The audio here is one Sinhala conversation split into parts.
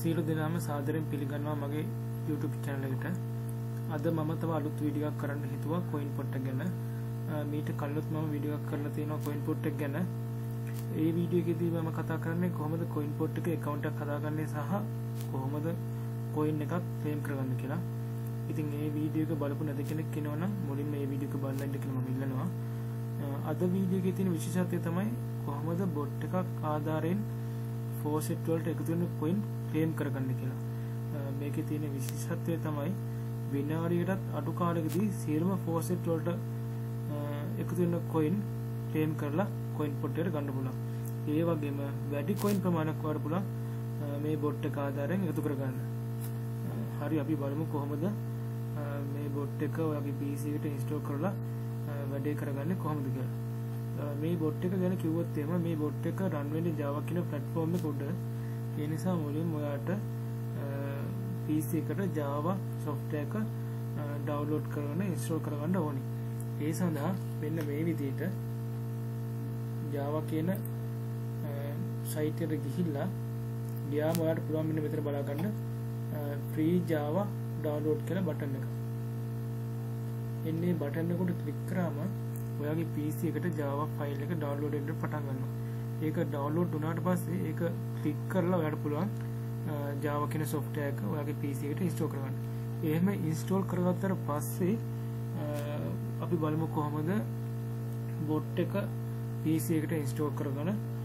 සියලු දෙනාම සාදරයෙන් පිළිගන්නවා මගේ YouTube channel එකට. අද මම තව අලුත් වීඩියෝ එකක් කරන්න හිතුවා coinpot එක ගැන. මීට කලිනුත් මම වීඩියෝ එකක් කරලා තියෙනවා coinpot එක ගැන. ඒ වීඩියෝ එකේදී මම කතා කරන්නේ කොහොමද coinpot එකේ account එකක් හදාගන්නේ සහ කොහොමද coin එකක් claim කරගන්නේ කියලා. ඉතින් මේ වීඩියෝ එක බලපු නැති කෙනෙක් ඉන්නවනම් මුලින්ම මේ වීඩියෝ එක බලලා ඉන්න කියලා මම ඉල්ලනවා. අද වීඩියෝ එකේ තියෙන විශේෂත්වය තමයි කොහොමද bot එකක් ආධාරයෙන් faucet වලට එකතු වෙන coin claim කරගන්න කියලා. මේකේ තියෙන විශේෂත්වය තමයි විනාඩියකට අඩු කාලයකදී සියලුම faucet වලට එකතු වෙන coin claim කරලා coinpot එකට ගන්න පුළුවන්. ඒ වගේම වැඩි coin ප්‍රමාණයක් වඩ පුළුවන් මේ bot එක ආධාරයෙන් එකතු කරගන්න. හරි අපි බලමු කොහොමද මේ bot එක ඔයාගේ PC එකට install කරලා වැඩේ කරගන්නේ කොහොමද කියලා. මේ bot එක ගැන කිව්වොත් එහෙම මේ bot එක run වෙන්නේ Java කියන platform එක උඩ. ඒ නිසා මුලින්ම ඔයාට PC එකට Java software එක download කරගෙන install කරගන්න ඕනේ. ඒ සඳහා මෙන්න මේ විදිහට Java කියන site එකට ගිහිල්ලා ගියාම ඔයාලට පුළුවන් මෙන්න මෙතන බලා ගන්න free Java download කියලා button එක. එන්නේ button එක උඩ click කරාම ඔයාගේ PC එකට Java file එක download වෙන්න පටන් ගන්නවා. ඒක download වුණාට පස්සේ ඒක click කරලා ඔයාලට පුළුවන් Java කියන software එක ඔයාගේ PC එකට install කරගන්න. එහෙම install කරගත්තට පස්සේ අපි බලමු කොහොමද bot එක PC එකට install කරගෙන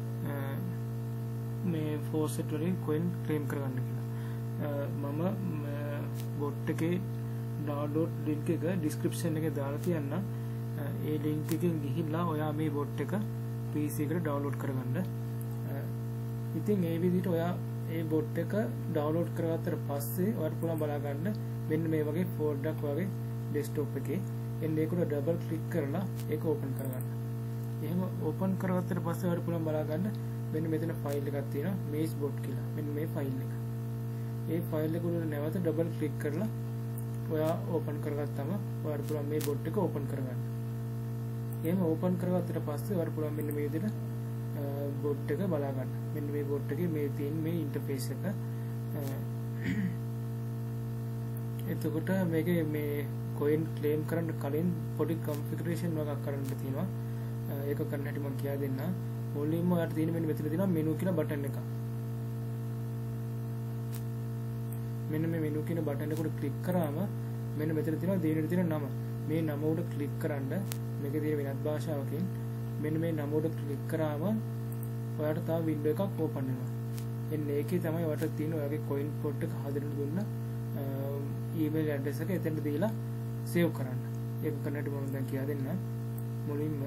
මේ faucet වලින් coin claim කරගන්න කියලා. මම bot එකේ download link එක description එකේ දාලා තියන්නම්. ඒ link එකෙන් ගිහිල්ලා ඔයා මේ bot එක PC එකට download කරගන්න. ඉතින් මේ විදිහට ඔයා මේ bot එක download කරගත්තට පස්සේ ඔයාලට පුළුවන් බලා ගන්න මෙන්න මේ වගේ folder එකක් වගේ desktop එකේ. එන්න ඒකට double click කරලා ඒක open කරගන්න. එහෙම open කරගත්තට පස්සේ ඔයාලට පුළුවන් බලා ගන්න මෙන්න මෙතන file එකක් තියෙනවා members.bot කියලා. මෙන්න මේ file එක. ඒ file එක උඩ නැවත double click කරලා ඔයා open කරගත්තම ඔයාලට පුළුවන් මේ bot එක open කරගන්න. එහෙම open කරගත්තට පස්සේ ඔයාලට පුළුවන් මෙන්න මේ විදිහට bot එක බලා ගන්න. මෙන්න මේ bot එකේ මේ තියෙන මේ interface එක. එතකොට මේකේ මේ coin claim කරන්න කලින් පොඩි configuration එකක් කරන්න තියෙනවා. ඒක කරන්න හැටි මම කියා දෙන්න. මුලින්ම ඔයාලට තියෙන මෙන්න මෙතන තියෙනවා menu කියන button එක. මෙන්න මේ menu කියන button එක උඩ click කරාම මෙන්න මෙතන තියෙනවා දෙවෙනි තියෙන නම. මේ නම උඩ click කරන්න මේකේ තියෙන වෙනත් භාෂාවකින් මෙන්න මේ නම උඩ click කරාම ඔයාලට තව window එකක් open වෙනවා. එන්න ඒකේ තමයි ඔයාලට තියෙන ඔයාගේ coinpot එක හදන්න දුන්න email address එක එතනට දීලා save කරන්න. ඒක කරන්නට මම දැන් කියා දෙන්න. මුලින්ම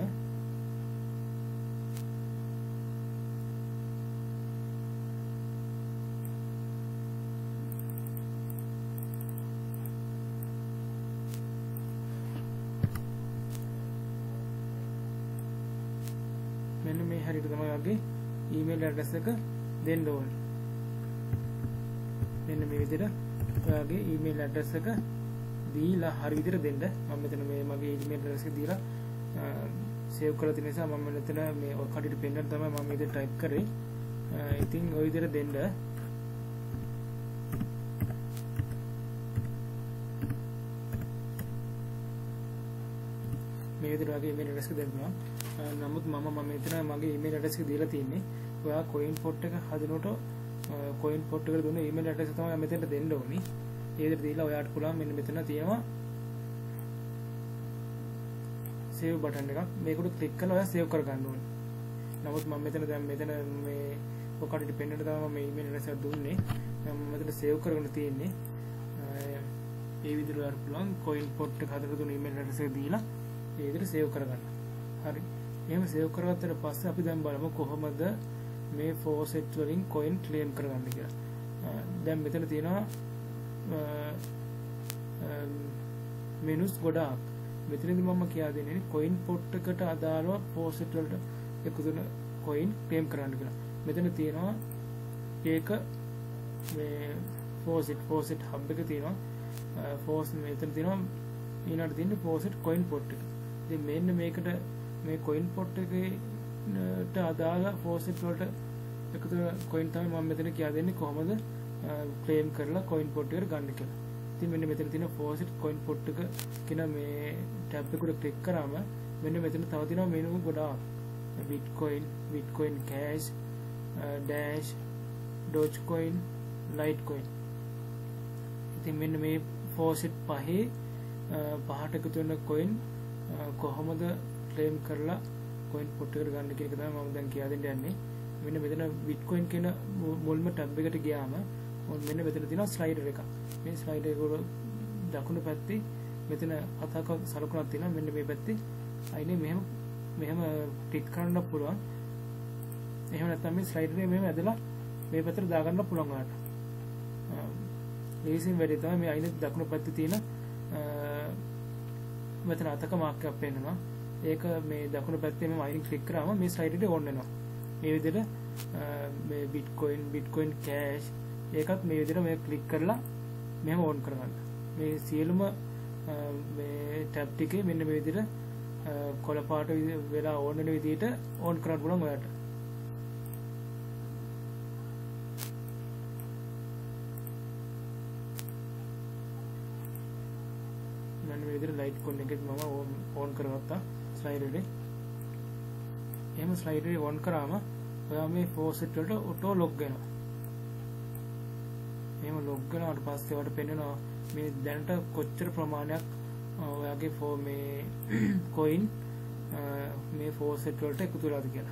මෙන්න මේ හරියට තමයි ඔයාගේ email address එක දෙන්න ඕනේ. මෙන්න මේ විදිහට ඔයාගේ email address එක දීලා හරි විදිහට දෙන්න. මම මෙතන මේ මගේ email address එක දීලා save කරලා තියෙන නිසා මම මෙතන මේ ඔය කඩේට පෙන්නන්න තමයි මම මේ විදිහට type කරේ. ඉතින් ඔය විදිහට දෙන්න. මේ විදිහට ඔයාගේ email address එක දෙන්නවා. නමුත් මම මෙතන මගේ email address එක දීලා තියෙන්නේ. ඔයා coinpot එක හදනකොට coinpot එකට දුන්න email address එක තමයි මෙතනට දෙන්න ඕනි. ඒ විදිහට දීලා ඔයාට පුළුවන් මෙන්න මෙතන තියෙනවා save button එකක්. මේකට click කරලා ඔයා save කරගන්න ඕනේ. නමුත් මම මෙතන දැන් මෙතන මේ ඔකට dependent තමයි මම email address එක දුන්නේ. මම මෙතන save කරගෙන තියෙන්නේ. ඒ විදිහට ඔයාට පුළුවන් coinpot එක හදලා දුන්න email address එක දීලා ඒ විදිහට save කරගන්න. හරි. එහෙම save කරගත්තට පස්සේ අපි දැන් බලමු කොහොමද මේ faucet වලින් coin claim කරගන්නේ කියලා. දැන් මෙතන තියෙනවා menus ගොඩාක්. මෙතනදී මම කියා දෙන්නේ coinpot එකට අදාළව faucet වලට එකතු වෙන coin claim කරන්න කියලා. මෙතන තියෙනවා ඒක මේ faucet hub එක තියෙනවා. faucet මෙතන තියෙනවා ඊළඟට තියෙන්නේ faucet coinpot එක. ඉතින් මෙන්න මේකට මේ coinpot එකේට අදාළ faucet වලට එකතු coin තමයි මම මෙතන කියා දෙන්නේ කොහොමද claim කරලා coin pot එකට ගන්න කියලා. ඉතින් මෙන්න මෙතන තියෙන faucet coin pot එක කියන මේ tab එකට ක්ලික් කරාම මෙන්න මෙතන තව තියෙනවා menu ගොඩාක්. bitcoin cash dash dogecoin litecoin. ඉතින් මෙන්න මේ faucet පහට එකතු වෙන coin කොහොමද claim කරලා coin pot එකට ගන්න කියන එක තමයි මම දැන් කියලා දෙන්න යන්නේ. මෙන්න මෙතන bitcoin කියන මුල්ම tab එකට ගියාම මෙන්න මෙතන තියෙනවා slider එකක්. මේ slider එක දකුණු පැත්තේ මෙතන අතක සලකුණක් තියෙනවා. මෙන්න මේ පැත්තේ අයිනේ මෙහෙම ටික් කරන්න පුළුවන්. එහෙම නැත්නම් මේ slider එක මෙහෙම ඇදලා මේ පැත්තට දාගන්න පුළුවන් ඔයාලට. ලේසියෙන් වැඩි තමයි මේ අයිනේ දකුණු පැත්තේ තියෙන මෙතන අතක මාක් එකක් පෙන්නනවා. ඒක මේ දකුණු පැත්තේ මම අයින් ක්ලික් කරාම මේ ස්ලයිඩ් එකට ඕන් වෙනවා. මේ විදිහට මේ bitcoin cash ඒකත් මේ විදිහට මේ ක්ලික් කරලා මෙහෙම ඕන් කරගන්න. මේ සියලුම මේ ටැබ් ටිකේ මෙන්න මේ විදිහට කොළ පාට වෙලා ඕන් වෙන විදිහට ඕන් කරන්න පුළුවන් ඔයාලට. මෙන්න මේ විදිහට litecoin එකෙත් මම ඕන් කරගත්තා ස්ලයිඩර් එකේ. එහෙම ස්ලයිඩර් එක ඕන් කරාම ඔයා මේ faucet වලට auto log වෙනවා. එහෙම log වෙනාට පස්සේ ඔයාලට පෙන්නනවා මේ දැනට කොච්චර ප්‍රමාණයක් ඔයාගේ මේ coin මේ faucet වලට එකතු වෙලාද කියලා.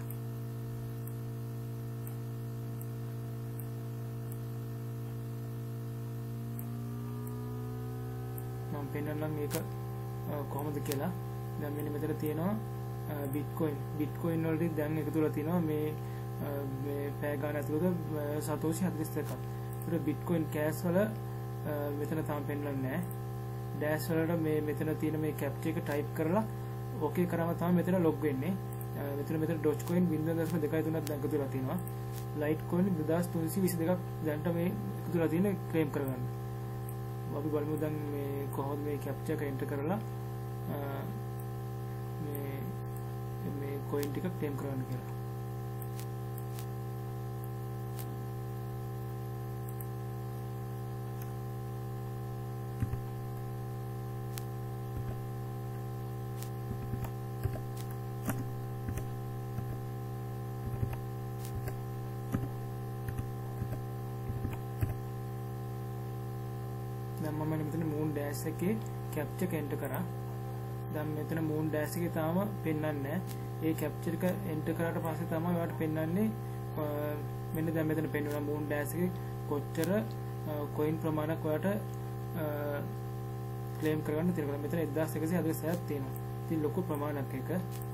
මම පෙන්නන්නම් මේක කොහොමද කියලා. දැන් මෙන්න මෙතන තියෙනවා bitcoin වලට දැන් එකතු වෙලා තියෙනවා මේ පැය ගාන ඇතුළත සතෝෂි 42ක්. ඒක bitcoin cash වල මෙතන තාම පෙන්නන්නේ නැහැ. dash වලට මේ මෙතන තියෙන මේ captcha එක type කරලා okay කරාම තමයි මෙතන log වෙන්නේ. මෙතන dogecoin 0.23ක් දැන් එකතු වෙලා තියෙනවා. litecoin 2322ක් දැන්ට මේ එකතු වෙලා තියෙන claim කරගන්න. අපි බලමු දැන් මේ කොහොමද මේ captcha එක enter කරලා මේ coin ටික claim කරන්න කියලා. දැන් මම මෙතන moon dash එකේ captcha එක enter කරා. දැන් මෙතන moon dash එකේ තාම පෙන්වන්නේ නැහැ. ඒ captcha එක enter කරාට පස්සේ තමයි ඔයාලට පෙන්වන්නේ මෙන්න දැන් මෙතන පෙන්වනවා moon dash එකේ කොච්චර coin ප්‍රමාණයක් ඔයාලට claim කරගන්න තියෙනවා. මෙතන 1146ක් තියෙනවා. ඉතින් ලොකු ප්‍රමාණයක් එක.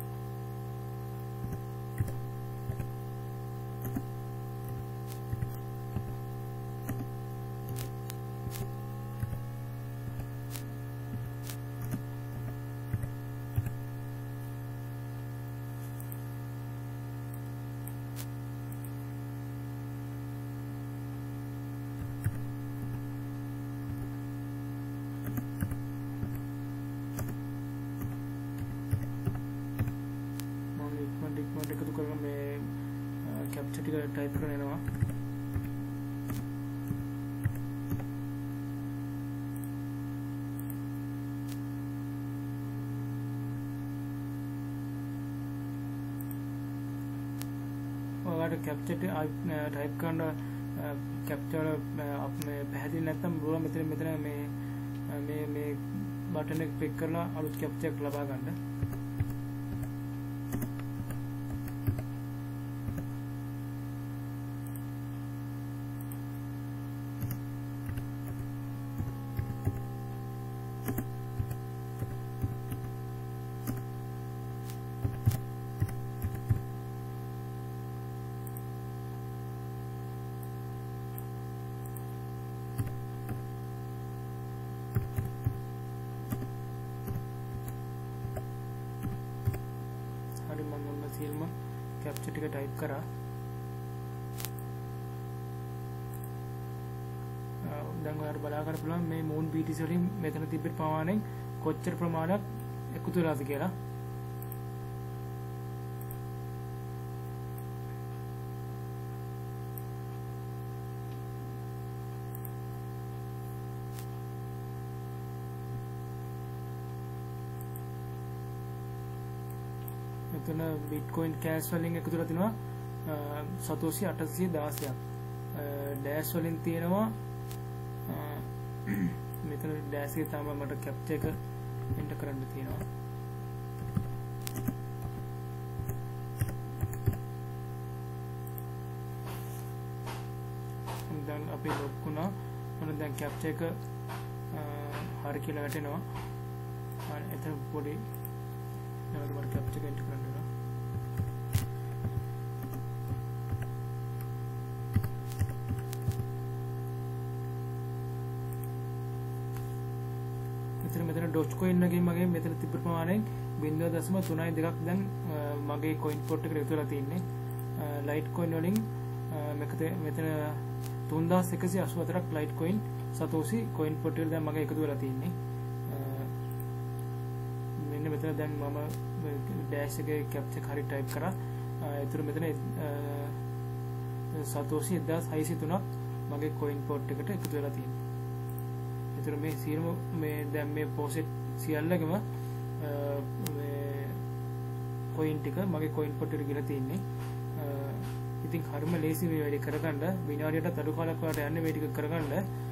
එකතු කරගෙන මේ captcha ටික type කරගෙන එනවා. ඔයාලට captcha ටික type කරන captcha වල මේ පැහැදිලි නැත්නම් බලන්න මෙතන මේ බටන් එක click කරලා අලුත් captcha එකක් ලබා ගන්න. සියලුම captcha ටික type කරා. දැන් ඔයාලට බලා ගන්න පුළුවන් මේ moon BTC වලින් මෙතන තිබෙන ප්‍රමාණයෙන් කොච්චර ප්‍රමාණයක් එකතු වෙලාද කියලා. මෙතන bitcoin cash වලින් එකතු කරලා තිනවා සතෝෂි 816ක් dash වලින් තියෙනවා මෙතන dash එකේ තමයි මට capture එක enter කරන්න තියෙනවා දැන් අපි ලොක් වුණා මොන දැන් capture එක හරි කියලා වැටෙනවා එතන පොඩි නවර capture එක enter කරන්න වෙනවා මෙතන dogecoin එකේ මගේ මෙතන තිබ්බ ප්‍රමාණයෙන් 0.32ක් දැන් මගේ coin pot එකට එකතු වෙලා තියෙන්නේ litecoin වලින් මෙතන 3184ක් litecoin සතෝෂි coin pot එකට දැන් මගේ එකතු වෙලා තියෙන්නේ මෙන්න මෙතන දැන් මම dash එකේ capture එක හරි type කරා ඒතර මෙතන සතෝෂි 1603ක් මගේ coin pot එකට එකතු වෙලා තියෙනවා ඒතර මේ සියලුම මේ දැන් මේ faucet සියල්ලකම මේ coin ටික මගේ coin pot එකට ගිහලා තියෙන්නේ ඉතින් හරිම ලේසි මේ වැඩේ කරගන්න විනාඩියකට අඩු කාලයක් වලට යන්නේ මේ ටික කරගන්න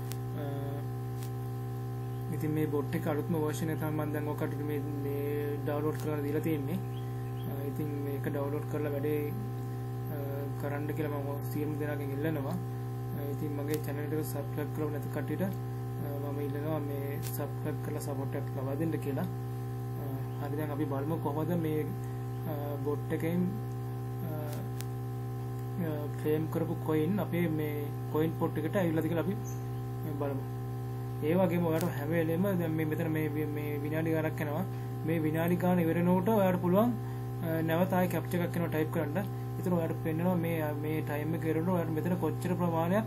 ඉතින් මේ bot එක අලුත්ම version එක තමයි මම දැන් ඔකට මේ download කරලා දීලා තියෙන්නේ ඉතින් මේක download කරලා වැඩේ කරන්න කියලා මම සියලුම දෙනාගෙන් ඉල්ලනවා ඉතින් මගේ channel එකට subscribe කරලා නැති කට්ටියට මම ඉල්ලනවා මේ subscribe කරලා support එකක් ලබා දෙන්න කියලා. හරි දැන් අපි බලමු කොහොමද මේ bot එකෙන් claim කරපු coin අපේ මේ coin pot එකට ඇවිල්ලාද කියලා අපි බලමු. ඒ වගේම ඔයාලට හැම වෙලෙම දැන් මේ මෙතන මේ විනාඩි ගණනක් යනවා. මේ විනාඩි ගණන ඉවර වෙනකොට ඔයාලට පුළුවන් නැවත ආයෙ capture එකක් කරනවා type කරන්න. ඒතර ඔයාලට පෙන්නනවා මේ time එක ඉවරනකොට ඔයාලට මෙතන කොච්චර ප්‍රමාණයක්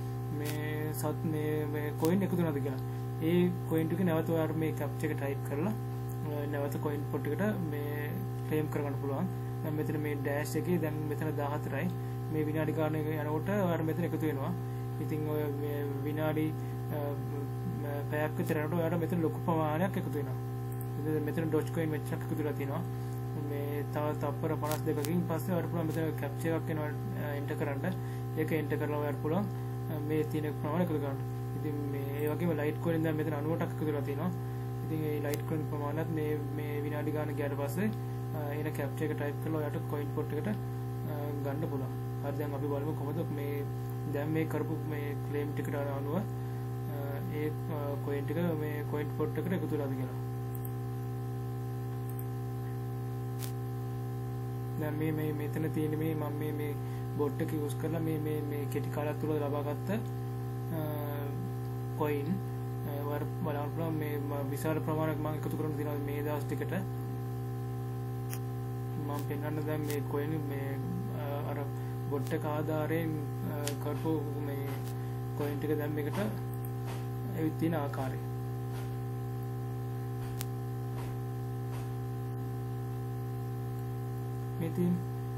මේ coin එකතු වෙනවද කියලා. ඒ coin ටික නැවත ඔයාලට මේ capture එක type කරලා නැවත coin pot එකට මේ claim කරගන්න පුළුවන්. දැන් මෙතන මේ dash එකේ දැන් මෙතන 14යි. මේ විනාඩි ගාන යනකොට ඔයාලට මෙතන එකතු වෙනවා. ඉතින් ඔය විනාඩි පැයක් විතර යනකොට ඔයාලට මෙතන ලොකු ප්‍රමාණයක් එකතු වෙනවා. ඉතින් මෙතන dogecoin මෙච්චරක් එකතු වෙලා තියෙනවා. මේ තව තප්පර 52කින් පස්සේ ඔයාලට පුළුවන් මෙතන capture එකක් එනවා enter කරන්න. ඒක enter කරලා ඔයාලට පුළුවන් මේ තියෙන ප්‍රමාණය එකතු කරන්න. ඉතින් මේ ඒ වගේම litecoin දැන් මෙතන 90ක් එකතු වෙලා තියෙනවා. ඉතින් මේ litecoin ප්‍රමාණයත් මේ විනාඩි ගාන ගියාට පස්සේ එන capture එක type කරලා ඔයාලට coin pot එකට ගන්න පුළුවන්. හරි දැන් අපි බලමු කොහොමද මේ දැන් මේ කරපු මේ claim ටිකට අනුව ඒ coin ටික මේ coin pot එකට එකතු වෙලාද කියලා. දැන් මේ මෙතන තියෙන මේ මම මේ bot එක use කරලා මේ කෙටි කාලයක් තුල ලබාගත්ත coin වර බලන්න මේ විශාල ප්‍රමාණයක් මම එකතු කරගෙන තියෙනවා මේ දවස් ටිකට මම පෙන්වන්න දැන් මේ coin මේ අර bot එක ආධාරයෙන් කරපු මේ coin ටික දැන් මේකට ඇවිත් තියෙන ආකාරය මේ තියෙන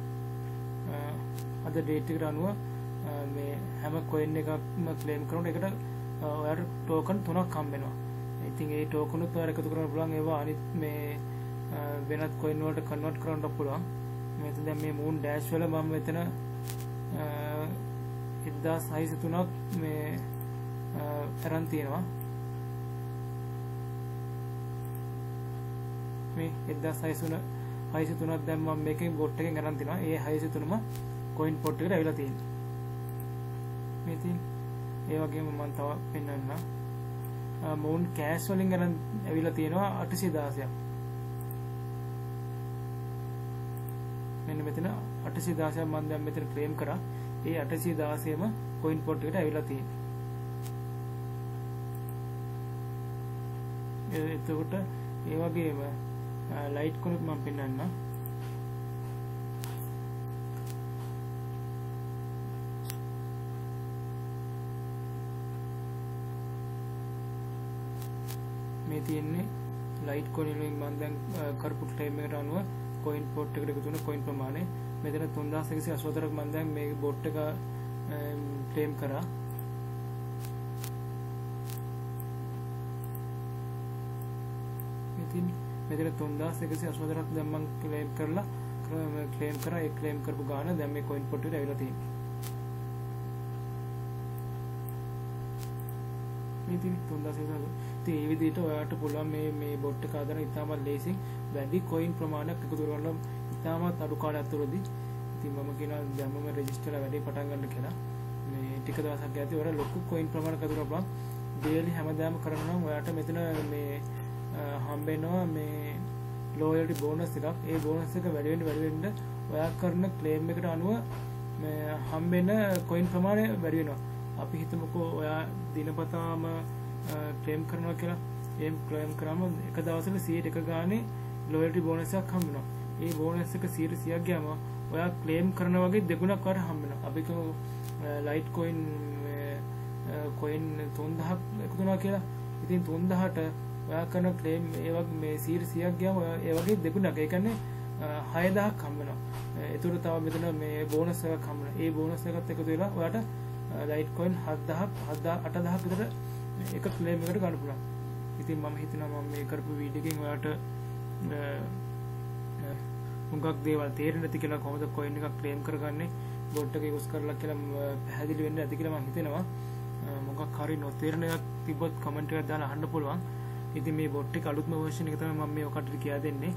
අද date එකට අනුව මේ හැම coin එකක්ම claim කරනකොට ඒකට ඔයාලට token 3ක් හම්බ වෙනවා. ඉතින් ඒ token උත් ඔයාලට එකතු කරන්න පුළුවන් ඒවා අනිත් මේ වෙනත් coin වලට convert කරන්න පුළුවන්. මෙතන දැන් මේ moon dash වල මම මෙතන 1603ක් මේ තරම් තියෙනවා. මේ 1603ක් දැන් මම මේකෙන් bot එකෙන් අරන් තිනවා. ඒ 603ම coin pot එකට ඇවිල්ලා තියෙනවා. මේ තියෙන ඒ වගේම මම තව පෙන්නන්න moon cash වලින් අරන් ඇවිල්ලා තියෙනවා 816ක්. මෙන්න මෙතන 816ක් මම දැන් මෙතන claim කරා. ඒ 816ම coin pot එකට ඇවිල්ලා තියෙනවා. එතකොට ඒ වගේම litecoin මම පෙන්නන්න මේ තියෙන්නේ litecoin වලින් මම දැන් කරපු claim එකට අනුව coin pot එකට එකතු වෙන coin ප්‍රමාණය මෙතන 3184ක් මම දැන් මේ bot එක claim කරා. මෙතන 3184ක් දැන් මම claim කරලා ක්ලේම් කරා ඒ ක්ලේම් කරපු ගාන දැන් මේ coin pot එකට ඇවිල්ලා තියෙනවා. මේ තියෙන 3000 ඉතින් මේ විදිහට ඔයාලට පුළුවන් මේ bot එක හදන ඉතාමත් ලේසියෙන් වැඩි coin ප්‍රමාණයක් එකතු කරගන්න ඉතාමත් අඩු කාලයක් තුරදී. ඉතින් මම කියනවා දැන් මම රෙජිස්ටර් වැඩේ පටන් ගන්න කියලා. මේ ටික දවසක් යද්දී ඔයාලා ලොකු coin ප්‍රමාණයක් එකතු කරපුවා daily හැමදාම කරනවා නම් ඔයාලට මෙතන මේ හම්බ වෙනවා මේ loyalty bonus එකක්. ඒ bonus එක වැඩි වෙන්න ඔයා කරන claim එකට අනුව මේ හම්බ වෙන coin ප්‍රමාණය වැඩි වෙනවා. අපි හිතමුකෝ ඔයා දිනපතාම claim කරනවා කියලා. ඒ claim කරාම එක දවසක 100ක ගානේ loyalty bonus එකක් හම්බ වෙනවා. ඒ bonus එක 100ක් ගියාම ඔයා claim කරන වගේ දෙගුණක් වර හම්බ වෙනවා. අපි කියමු litecoin coin 3000ක් එකතු වෙනවා කියලා. ඉතින් 3000ට ඔයා කරන claim ඒ වගේ මේ 100ක් ගියාම ඒ වගේ දෙගුණක්. ඒ කියන්නේ 6000ක් හම්බ වෙනවා. ඒතර තව මෙතන මේ bonus එකක් හම්බ වෙනවා. ඒ bonus එකත් එකතු වෙලා ඔයාට litecoin 8000ක් විතර එක claim එකකට ගන්න පුළුවන්. ඉතින් මම හිතනවා මම මේ කරපු වීඩියෝ එකෙන් ඔයාලට මුගක් දේවල් තේරෙන්නේ නැති කියලා කොහොමද coin එකක් claim කරගන්නේ bot එක use කරලා කියලා පැහැදිලි වෙන්නේ නැති කියලා මම හිතනවා. මොකක් හරි නොතේරෙන එකක් තිබ්බොත් comment එකක් දාලා අහන්න පුළුවන්. ඉතින් මේ bot එක අලුත්ම version එක තමයි මම මේ ඔකට කියා දෙන්නේ.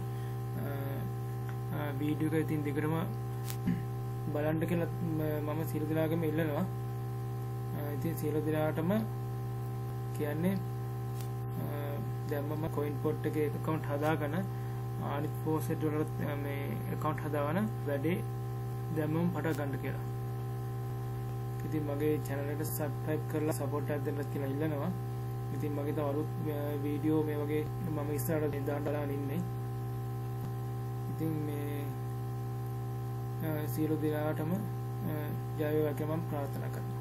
වීඩියෝ එක ඉතින් දිගටම බලන්න කියලා මම සියලු දෙනාගේම ඉල්ලනවා. ඉතින් සියලු දෙනාටම කියන්නේ දැන් මම coinpot එකේ account හදාගෙන අනිත් faucet වල මේ account හදාගෙන වැඩේ දැන් මම පටන් ගන්න කියලා. ඉතින් මගේ channel එකට subscribe කරලා support එකක් දෙන්න කියලා ඉල්ලනවා. ඉතින් මගේ තව අලුත් වීඩියෝ මේ වගේ මම ඉස්සරහට දාන්න ඉන්නේ. ඉතින් මේ සියලු දෙනාටම ජය වේවා කියලා මම ප්‍රාර්ථනා කරනවා.